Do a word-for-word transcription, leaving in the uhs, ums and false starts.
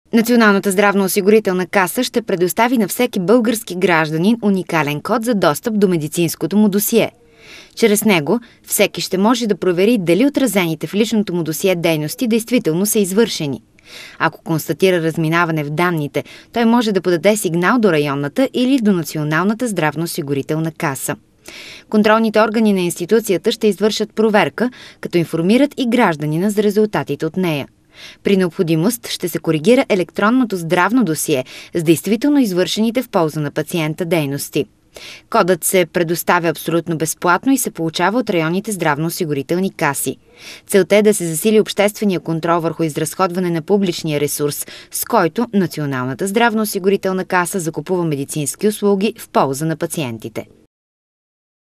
Националната здравноосигурителна каса ще предостави на всеки български гражданин уникален код за достъп до медицинското му досие. Чрез него всеки ще може да провери дали отразените в личното му досие дейности действително са извършени. Ако констатира разминаване в данните, той може да подаде сигнал до районната или до Националната здравноосигурителна каса. Контролните органи на институцията ще извършат проверка, като информират и гражданина за резултатите от нея. При необходимост ще се коригира електронното здравно досие с действително извършените в полза на пациента дейности. Кодът се предоставя абсолютно безплатно и се получава от районните здравноосигурителни каси. Целта е да се засили обществения контрол върху изразходване на публичния ресурс, с който Националната здравноосигурителна каса закупува медицински услуги в полза на пациентите.